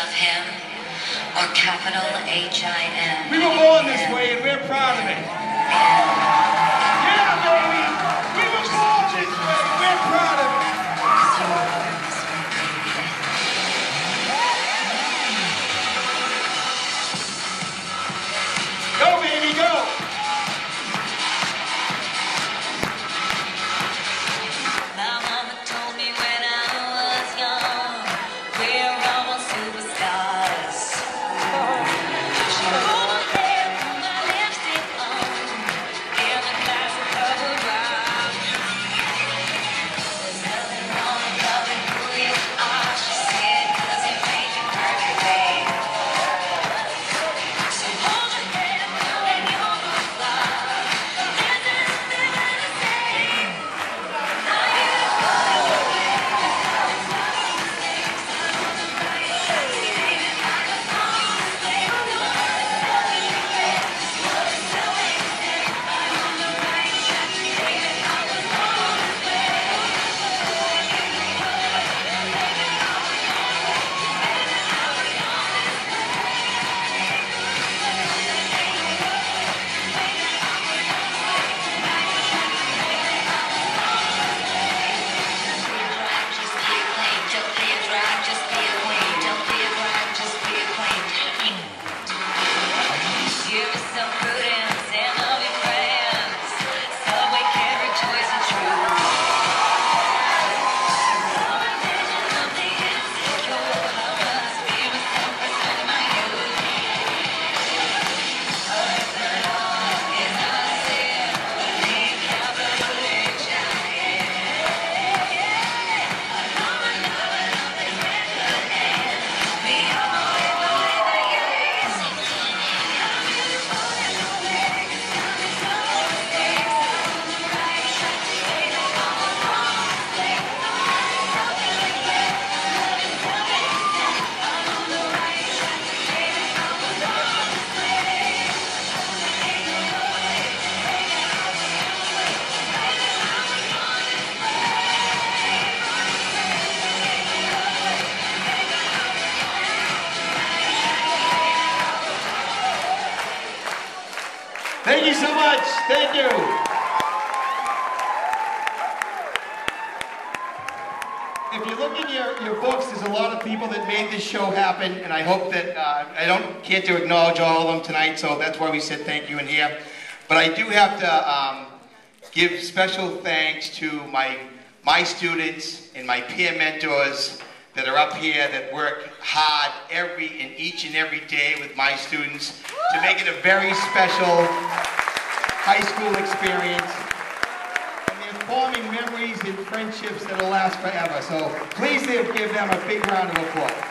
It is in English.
him, or capital H-I-M. We were born this way and we're proud of it. Yeah, baby! We were born this way, we're proud of it. Go, baby, go! Thank you so much. Thank you. If you look in your books, there's a lot of people that made this show happen, and I hope that can't acknowledge all of them tonight, so that's why we said thank you in here. But I do have to give special thanks to my students and my peer mentors that are up here that work hard each and every day with my students to make it a very special high school experience. And they're forming memories and friendships that will last forever. So please give them a big round of applause.